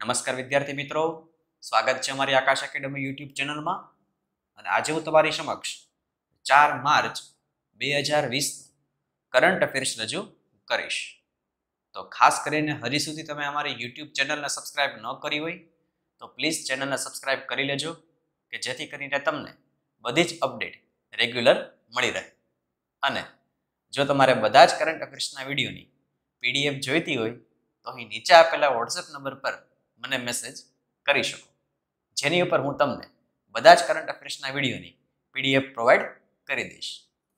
નમસ્કાર વિદ્યાર્થી મિત્રો, સ્વાગત છે અમારી આકાશ એકેડમી યુટ્યુબ ચેનલમાં. અને આજે હું તમારી સમક્ષ 4 માર્ચ 2020 કરંટ અફેર્સ રજૂ કરીશ. તો ખાસ કરીને હજી સુધી તમે અમારી યુટ્યુબ ચેનલને સબસ્ક્રાઇબ ન કરી હોય તો પ્લીઝ ચેનલને સબસ્ક્રાઇબ કરી લેજો, કે જેથી કરીને તમને બધી જ અપડેટ રેગ્યુલર મળી રહે. અને જો તમારે બધા જ કરંટ અફેર્સના વિડીયોની PDF જોઈતી હોય તો અહીં નીચે આપેલા WhatsApp નંબર પર મને મેસેજ કરી શકો, જેની ઉપર હું તમને બધા જ કરંટ અફેર્સના વિડીયોની PDF પ્રોવાઈડ કરી દઈશ.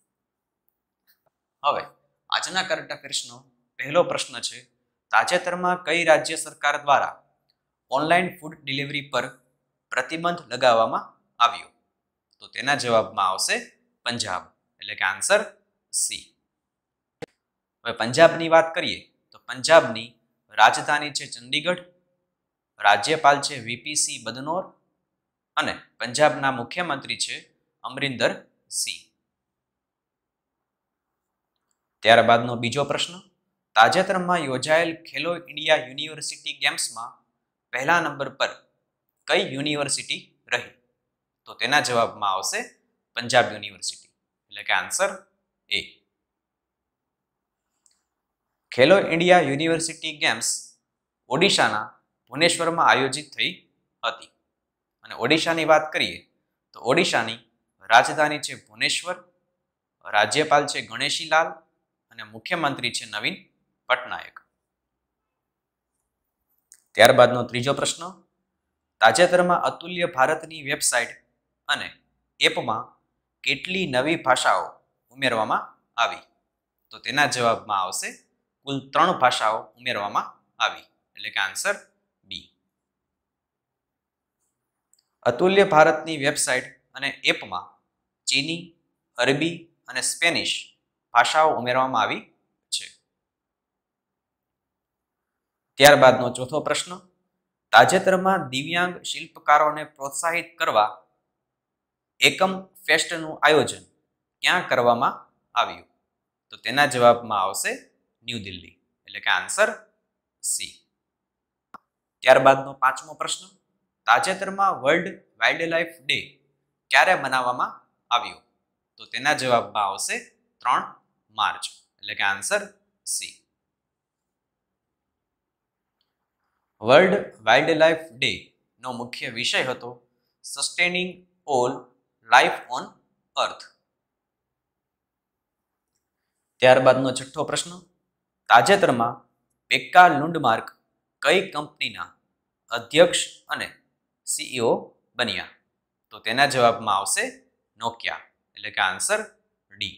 હવે આજના કરંટ અફેર્સનો પહેલો પ્રશ્ન છે, તાજેતરમાં કઈ રાજ્ય સરકાર દ્વારા ઓનલાઈન ફૂડ ડિલિવરી પર પ્રતિબંધ લગાવવામાં આવ્યો? તો તેના જવાબમાં આવશે પંજાબ, એટલે કે આન્સર સી. હવે પંજાબની વાત કરીએ તો પંજાબની રાજધાની છે ચંડીગઢ, રાજ્યપાલ છે VP સિંહ બદનોર અને પંજાબના મુખ્યમંત્રી છે અમરિન્દર સિંહ. ત્યારબાદનો બીજો પ્રશ્ન, તાજેતરમાં યોજાયેલ ખેલો ઇન્ડિયા યુનિવર્સિટી ગેમ્સમાં પહેલા નંબર પર કઈ યુનિવર્સિટી રહી? તો તેના જવાબમાં આવશે પંજાબ યુનિવર્સિટી, એટલે કે answer A. Khelo India university games ઓડિશાના ભુવનેશ્વરમાં આયોજિત થઈ હતી. અને ઓડિશાની વાત કરીએ તો ઓડિશાની રાજધાની છે ભુવનેશ્વર, રાજ્યપાલ છે ગણેશીલાલ અને મુખ્યમંત્રી છે નવીન પટનાયક. ત્યારબાદનો ત્રીજો પ્રશ્ન, તાજેતરમાં અતુલ્ય ભારતની વેબસાઇટ અને એપમાં કેટલી નવી ભાષાઓ ઉમેરવામાં આવી? તો તેના જવાબમાં આવશે કુલ 3 ભાષાઓ ઉમેરવામાં આવી, એટલે કે આન્સર બી. અતુલ્ય ભારતની વેબસાઇટ અને એપમાં ચીની, અરબી અને સ્પેનિશ ભાષાઓ ઉમેરવામાં આવી છે. ત્યારબાદનો ચોથો પ્રશ્ન, તાજેતરમાં દિવ્યાંગ શિલ્પકારોને પ્રોત્સાહિત કરવા એકમ ફેસ્ટનું આયોજન ક્યાં કરવામાં આવ્યું? તો તેના જવાબમાં આવશે ન્યૂ દિલ્હી, એટલે કે આન્સર સી. ત્યારબાદનો પાંચમો પ્રશ્ન, તાજેતરમાં વર્લ્ડ વાઇલ્ડલાઇફ ડે ક્યારે મનાવવામાં આવ્યો? તો તેના જવાબમાં આવશે 3 માર્ચ, એટલે કે answer C. World wildlife day નો મુખ્ય વિષય હતો sustaining all life on earth. ત્યારબાદનો છઠ્ઠો પ્રશ્ન, તાજેતરમાં પેક્કા લુન્ડમાર્ક કઈ કંપનીના અધ્યક્ષ અને CEO બન્યા? તો તેના જવાબમાં આવશે નોકિયા, એટલે કે આન્સર ડી.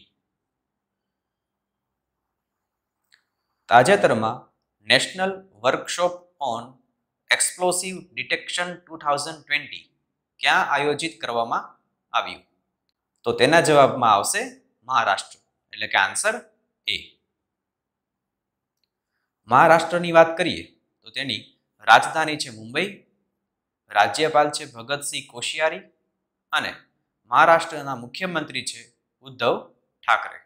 તાજેતરમાં national workshop on explosive detection 2020 ક્યાં આયોજિત કરવામાં આવ્યું? તો તેના જવાબમાં આવશે મહારાષ્ટ્ર, એટલે કે આન્સર એ. મહારાષ્ટ્રની વાત કરીએ તો તેની રાજધાની છે મુંબઈ, રાજ્યપાલ છે ભગતસિંહ કોશિયારી અને મહારાષ્ટ્રના મુખ્યમંત્રી છે ઉદ્ધવ ઠાકરે.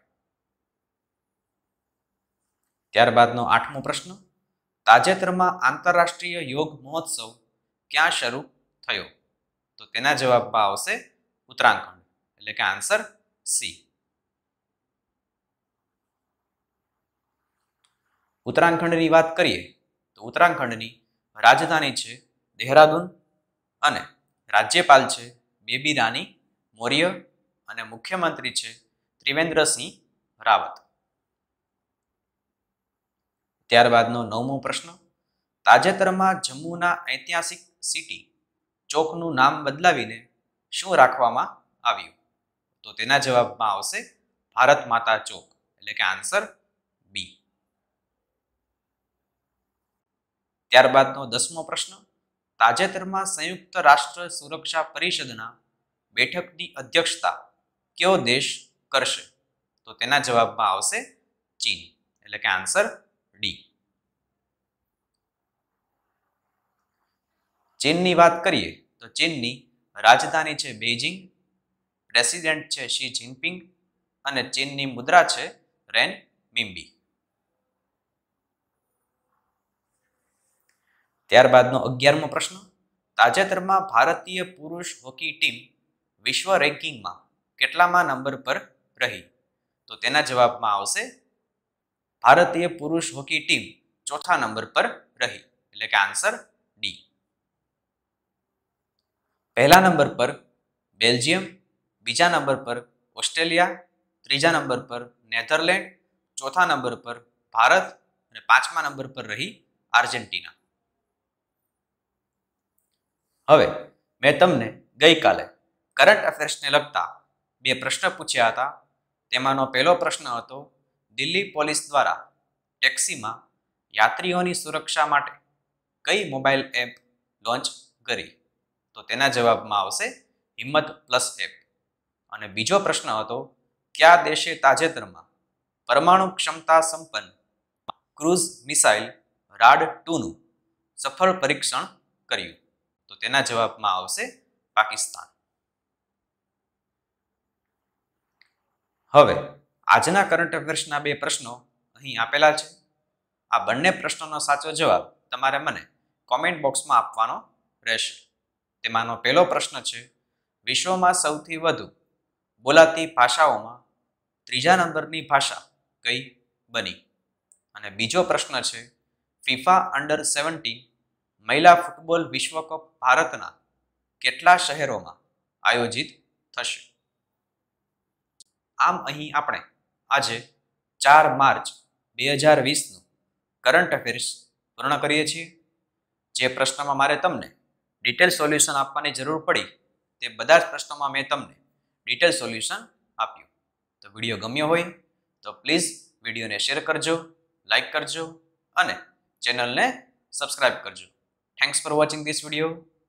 ત્યારબાદનો આઠમો પ્રશ્ન, તાજેતરમાં આંતરરાષ્ટ્રીય યોગ મહોત્સવ ક્યાં શરૂ થયો? તો તેના જવાબમાં આવશે ઉત્તરાખંડ, એટલે કે આન્સર સી. ઉત્તરાખંડની વાત કરીએ તો ઉત્તરાખંડની રાજધાની છે દેહરાદૂન અને રાજ્યપાલ છે બેબી રાની મૌર્ય અને મુખ્યમંત્રી છે ત્રિવેન્દ્રસિંહ રાવત. ત્યારબાદનો નવમો પ્રશ્ન, તાજેતરમાં જમ્મુના ઐતિહાસિક સિટી ચોકનું નામ બદલાવીને શું રાખવામાં આવ્યું? તો તેના જવાબમાં આવશે ભારત માતા ચોક, એટલે કે આન્સર બી. ત્યારબાદનો 10મો પ્રશ્ન, તાજેતરમાં સંયુક્ત રાષ્ટ્ર સુરક્ષા પરિષદના બેઠકની અધ્યક્ષતા કયો દેશ કરશે? તો તેના જવાબમાં આવશે ચીન, એટલે કે આન્સર ડી. ચીનની વાત કરીએ તો ચીનની રાજધાની છે બેઇજિંગ, પ્રેસિડેન્ટ છે શી જિનપિંગ અને ચીનની મુદ્રા છે રેન મિન્બી. ત્યારબાદનો 11મો પ્રશ્ન, તાજેતરમાં ભારતીય પુરુષ હોકી ટીમ વિશ્વ રેન્કિંગમાં કેટલામા નંબર પર રહી? તો તેના જવાબમાં આવશે ભારતીય પુરુષ હોકી ટીમ ચોથા નંબર પર રહી, એટલે કે આન્સર ડી. પહેલા નંબર પર બેલ્જિયમ, બીજા નંબર પર ઓસ્ટ્રેલિયા, ત્રીજા નંબર પર નેધરલેન્ડ, ચોથા નંબર પર ભારત અને પાંચમા નંબર પર રહી આર્જેન્ટિના. હવે મેં તમને ગઈકાલે કરંટ અફેર્સને લગતા 2 પ્રશ્ન પૂછ્યા હતા. તેમાંનો પહેલો પ્રશ્ન હતો, દિલ્હી પોલીસ દ્વારા ટેક્સીમાં યાત્રીઓની સુરક્ષા માટે કઈ મોબાઈલ એપ લોન્ચ કરી? તો તેના જવાબમાં આવશે હિંમત પ્લસ એપ. અને બીજો પ્રશ્ન હતો, કયા દેશે તાજેતરમાં પરમાણુ ક્ષમતા સંપન્ન ક્રૂઝ મિસાઇલ રાડ 2 નું સફળ પરીક્ષણ કર્યું? તો તેના જવાબમાં આવશે પાકિસ્તાન. હવે આજના કરંટ અફેર્સના 2 પ્રશ્નો અહીં આપેલા છે. આ બંને પ્રશ્નોનો સાચો જવાબ તમારે મને કોમેન્ટ બોક્સમાં આપવાનો રહેશે. તેમાંનો પહેલો પ્રશ્ન છે, વિશ્વમાં સૌથી વધુ બોલાતી ભાષાઓમાં ત્રીજા નંબરની ભાષા કઈ બની? અને બીજો પ્રશ્ન છે, ફિફા અંડર 17 મહિલા ફૂટબોલ વિશ્વકપ ભારતના કેટલા શહેરોમાં આયોજિત થશે? આમ અહીં આપણે આજે 4 માર્ચ 2020નું કરંટ અફેર્સ પૂર્ણ કરીએ છીએ. જે પ્રશ્નમાં મારે તમને ડિટેલ સોલ્યુશન આપવાની જરૂર પડી તે બધા જ પ્રશ્નોમાં મેં તમને ડિટેલ સોલ્યુશન આપ્યું. તો વિડીયો ગમ્યો હોય તો પ્લીઝ વિડીયોને શેર કરજો, લાઈક કરજો અને ચેનલને સબસ્ક્રાઇબ કરજો. Thanks for watching this video.